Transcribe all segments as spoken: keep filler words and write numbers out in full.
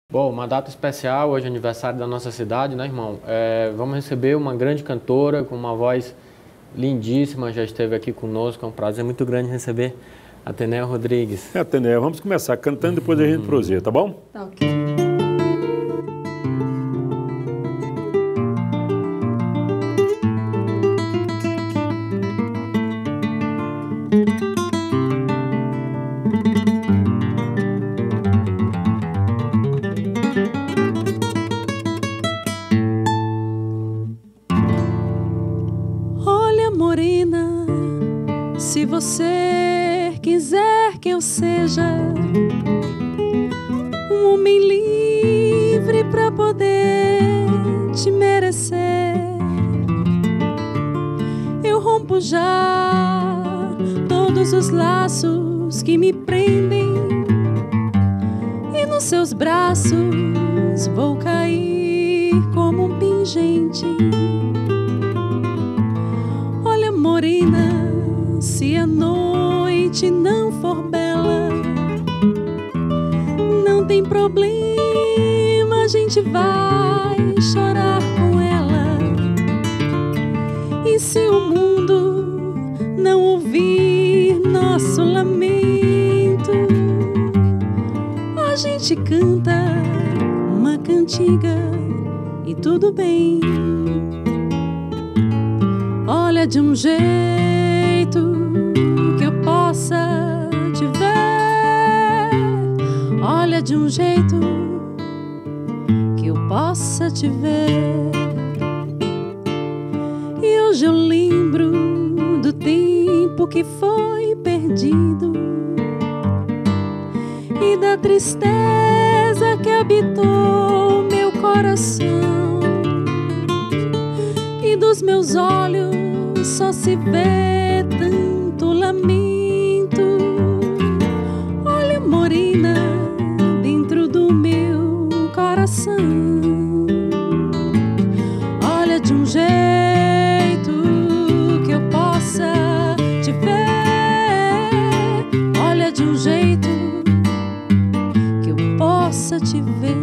Bom, uma data especial, hoje é aniversário da nossa cidade, né, irmão? É, vamos receber uma grande cantora com uma voz lindíssima, já esteve aqui conosco, é um prazer muito grande receber a Atenéia Rodrigues. É, Atenéia, vamos começar cantando, depois a gente proseia, tá bom? Tá ok. Olha, morena, se você quiser que eu seja um homem livre pra poder te merecer, eu rompo já todos os laços que me prendem e nos seus braços vou cair como um pingente. Olha, morena, se a noite não for bela, não tem problema, a gente vai chorar com ela. E se o mundo não ouvir nosso lamento, a gente canta uma cantiga e tudo bem. Olha, de um jeito que eu possa te ver, olha, de um jeito que eu possa te ver. E hoje eu lembro do tempo que foi perdido e da tristeza que habitou meu coração, e dos meus olhos só se vê tanto lamento. Olha, morena, dentro do meu coração, olha, de um jeito que eu possa te ver, olha, de um jeito que eu possa te ver.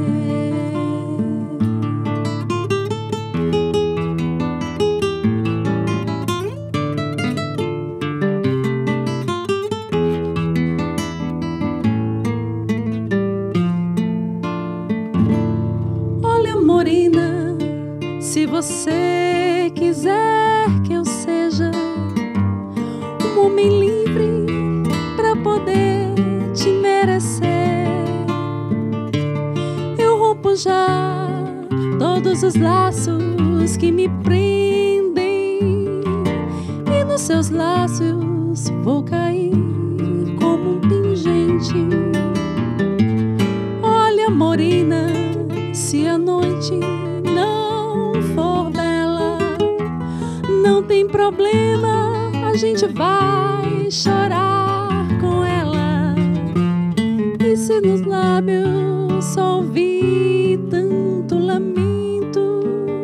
Morena, se você quiser que eu seja um homem livre pra poder te merecer, eu rompo já todos os laços que me prendem e nos seus laços vou cair como um pingente. Olha, morena, se a noite não for bela, não tem problema, a gente vai chorar com ela. E se nos lábios só ouvir tanto lamento,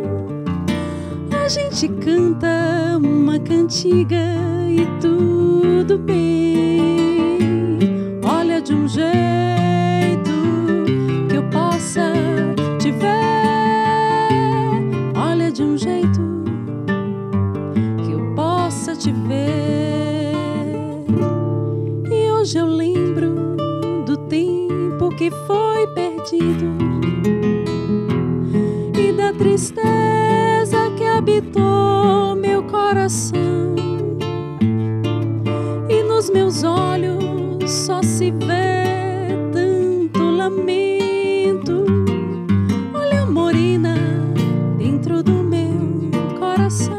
a gente canta uma cantiga e tudo bem. Olha, de um jeito que eu possa te ver, olha, de um jeito que eu possa te ver. E hoje eu lembro do tempo que foi perdido e da tristeza que habitou meu coração, e nos meus olhos só se vê tanto lamento. Olha, morena, dentro do meu coração,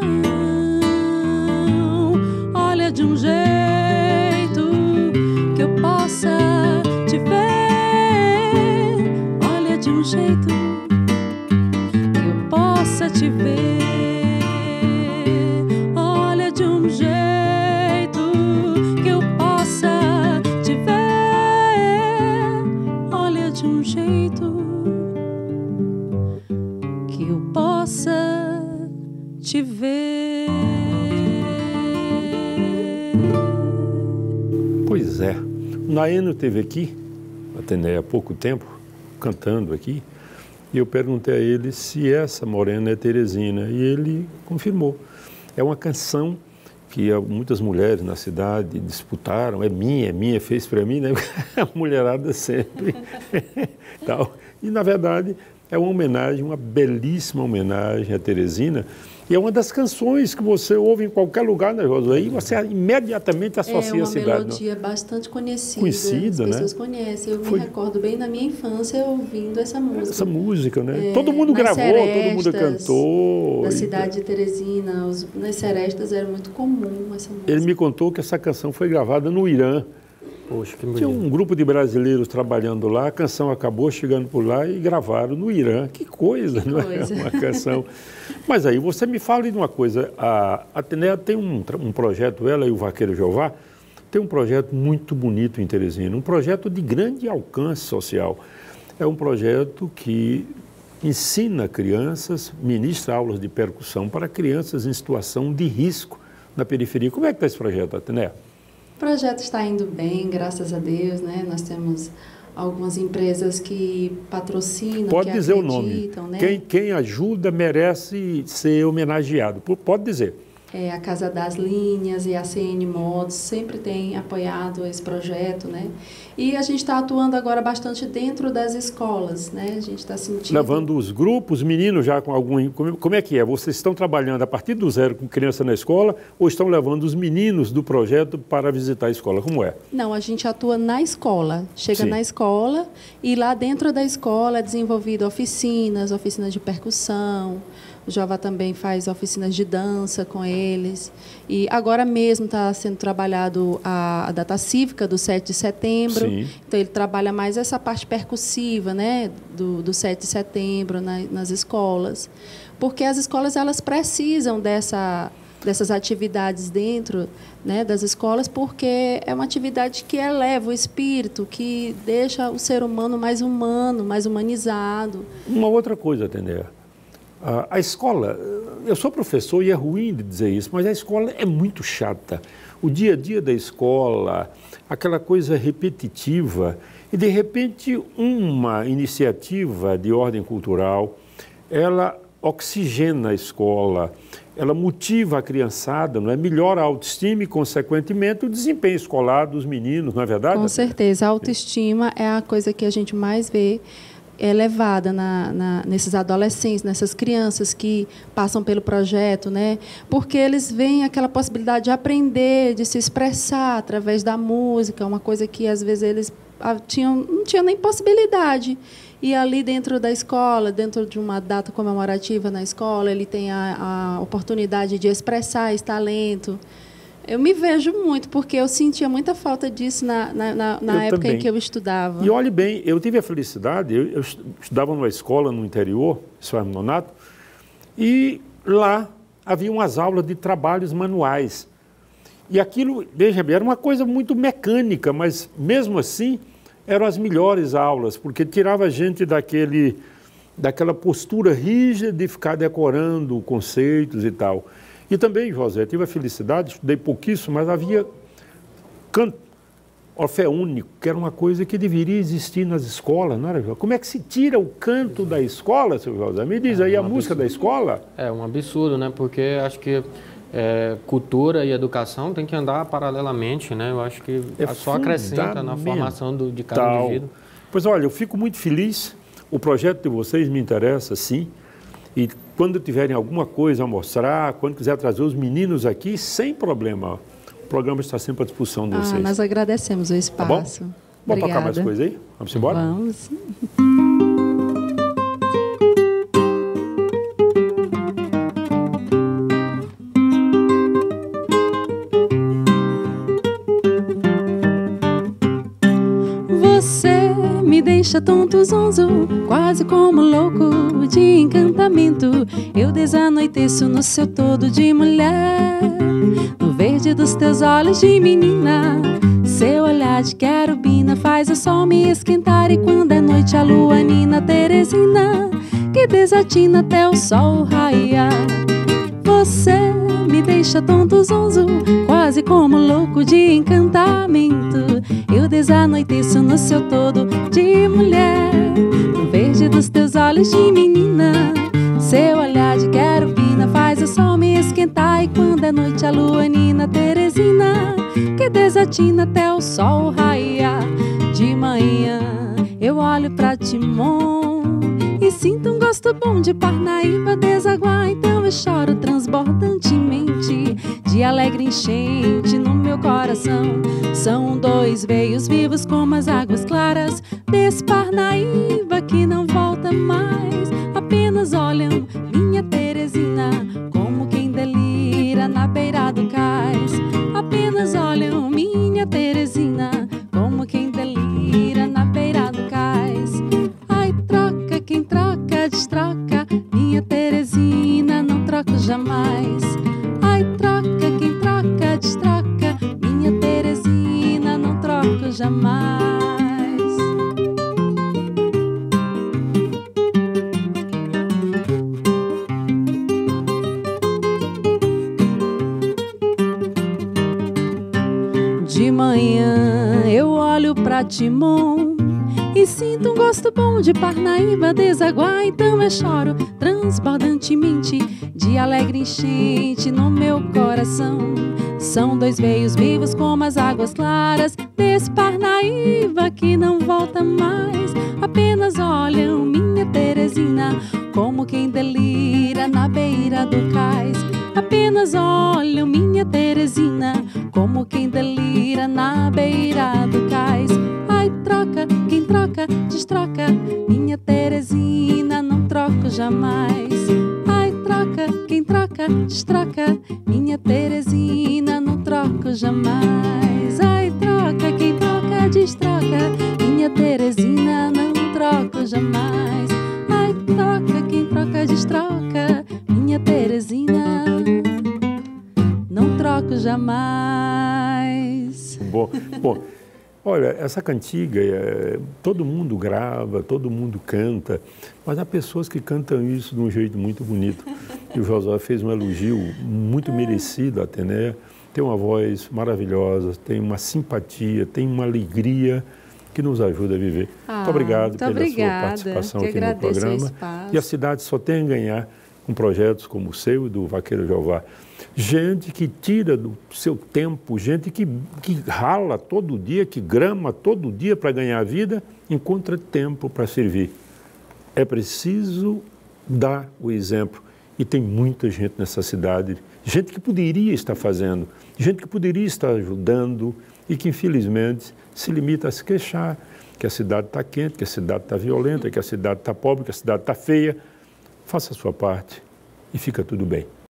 olha, de um jeito que eu possa te ver, olha, de um jeito que eu possa te ver, olha, de um jeito que eu possa te ver, olha, de um jeito que eu possa te ver. Pois é, o Naeno esteve aqui, Atenéia, há pouco tempo, cantando aqui, e eu perguntei a ele se essa morena é Teresina, e ele confirmou. É uma canção que muitas mulheres na cidade disputaram, é minha, é minha, fez para mim, né? A mulherada sempre. Tal. E, na verdade, é uma homenagem, uma belíssima homenagem a Teresina, e é uma das canções que você ouve em qualquer lugar, né, Josué? E você imediatamente associa a cidade. É uma melodia não? bastante conhecida. Conhecida, as pessoas né? conhecem. Eu Foi... me recordo bem na minha infância ouvindo essa música. Essa música, né? É, todo mundo gravou, todo mundo cantou. Na e... cidade de Teresina, os, nas serestas era muito comum essa música. Ele me contou que essa canção foi gravada no Irã. Poxa, que bonito. Tinha um grupo de brasileiros trabalhando lá, a canção acabou chegando por lá e gravaram no Irã. Que coisa, que não coisa. é? Uma canção. Mas aí você me fala de uma coisa, a Atenea tem um, um projeto, ela e o Vaqueiro Jeová, tem um projeto muito bonito em Teresina, um projeto de grande alcance social. É um projeto que ensina crianças, ministra aulas de percussão para crianças em situação de risco na periferia. Como é que está esse projeto, Atenea? O projeto está indo bem, graças a Deus, né? Nós temos algumas empresas que patrocinam, Pode que dizer o nome. Né? Quem, quem ajuda merece ser homenageado. Pode dizer. É, a Casa das Linhas e a C N Modos sempre tem apoiado esse projeto, né? E a gente está atuando agora bastante dentro das escolas, né? A gente está sentindo... Levando os grupos, meninos já com algum... Como é que é? Vocês estão trabalhando a partir do zero com criança na escola ou estão levando os meninos do projeto para visitar a escola? Como é? Não, a gente atua na escola. Chega Sim. na escola e lá dentro da escola é desenvolvido oficinas, oficinas de percussão. O Jeová também faz oficinas de dança com eles. E agora mesmo está sendo trabalhado a, a data cívica do sete de setembro. Sim. Então, ele trabalha mais essa parte percussiva, né, do, do sete de setembro na, nas escolas. Porque as escolas elas precisam dessa, dessas atividades dentro, né, das escolas, porque é uma atividade que eleva o espírito, que deixa o ser humano mais humano, mais humanizado. Uma outra coisa, Atenea. A escola, eu sou professor e é ruim de dizer isso, mas a escola é muito chata. O dia a dia da escola, aquela coisa repetitiva, e de repente uma iniciativa de ordem cultural, ela oxigena a escola, ela motiva a criançada, não é? Melhora a autoestima e, consequentemente, o desempenho escolar dos meninos, não é verdade? Com certeza, a autoestima é a coisa que a gente mais vê elevada na, na, nesses adolescentes, nessas crianças que passam pelo projeto, né? Porque eles veem aquela possibilidade de aprender, de se expressar através da música, uma coisa que, às vezes, eles tinham, não tinham nem possibilidade. E ali dentro da escola, dentro de uma data comemorativa na escola, ele tem a, a oportunidade de expressar esse talento. Eu me vejo muito, porque eu sentia muita falta disso na, na, na, na época também. Em que eu estudava. E olhe bem, eu tive a felicidade, eu, eu estudava numa escola no interior, São Nonato, e lá havia umas aulas de trabalhos manuais. E aquilo, veja bem, era uma coisa muito mecânica, mas mesmo assim eram as melhores aulas, porque tirava a gente daquele, daquela postura rígida de ficar decorando conceitos e tal. E também, José, tive a felicidade, estudei pouquíssimo, mas havia canto orfeônico, que era uma coisa que deveria existir nas escolas, não era, José? Como é que se tira o canto da escola, seu José? Me diz aí, é um a absurdo. Música da escola? É um absurdo, né? Porque acho que é, cultura e educação tem que andar paralelamente, né? Eu acho que é só acrescenta na formação do, de cada indivíduo. Pois olha, eu fico muito feliz, o projeto de vocês me interessa, sim, e quando tiverem alguma coisa a mostrar, quando quiser trazer os meninos aqui, sem problema. O programa está sempre à disposição de vocês. Ah, nós agradecemos o espaço. Tá bom? Vamos tocar mais coisa aí? Vamos embora? Vamos. Você me deixa tonto, zonzo, quase como louco de encantamento. Eu desanoiteço no seu todo de mulher, no verde dos teus olhos de menina. Seu olhar de querubina faz o sol me esquentar, e quando é noite a lua nina Teresina, que desatina até o sol raiar. Você me deixa tonto, zonzo, quase como louco de encantamento. Eu desanoiteço no seu todo de mulher, brilhante dos teus olhos de menina. Seu olhar de querubina faz o sol me esquentar. E quando é noite a lua nina, Teresina, que desatina até o sol raiar. De manhã eu olho pra Timon e sinto um gosto bom de Parnaíba desaguar. Então eu choro transbordantemente, de alegre enchente no meu coração. São dois veios vivos como as águas claras desse Parnaíba que não volta mais. Apenas olham minha Teresina como quem delira na beira do cais. Apenas olham minha Teresina como quem delira na beira do cais. Ai, troca, quem troca, destroca, minha Teresina não troco jamais. Ai, troca, quem troca, destroca, minha Teresina não troco jamais. De manhã eu olho pra Timon e sinto um gosto bom de Parnaíba desaguar. Então eu choro transbordantemente, de alegre enchente no meu coração. São dois veios vivos como as águas claras desse Parnaíba que não volta mais. Apenas olham minha Teresina como quem delira na beira do cais. Apenas olham minha Teresina como quem delira na beira do cais. Ai, troca, quem troca, destroca, minha Teresina não troco jamais. Ai, troca, quem troca, destroca, minha Teresina não troco jamais. Ai, troca, quem troca, destroca, minha Teresina não troco jamais. Ai, troca, quem troca, destroca, minha Teresina não troco jamais. Bom, bom, olha, essa cantiga, é, todo mundo grava, todo mundo canta, mas há pessoas que cantam isso de um jeito muito bonito. E o Josué fez um elogio muito merecido à Atenéa. Tem uma voz maravilhosa, tem uma simpatia, tem uma alegria que nos ajuda a viver. Ah, muito obrigado muito pela obrigada, sua participação que aqui no agradeço o programa. espaço. E a cidade só tem a ganhar com projetos como o seu e do Vaqueiro Jeová. Gente que tira do seu tempo, gente que, que rala todo dia, que grama todo dia para ganhar a vida, encontra tempo para servir. É preciso dar o exemplo. E tem muita gente nessa cidade, gente que poderia estar fazendo, gente que poderia estar ajudando e que, infelizmente, se limita a se queixar que a cidade está quente, que a cidade está violenta, que a cidade está pobre, que a cidade está feia. Faça a sua parte e fica tudo bem.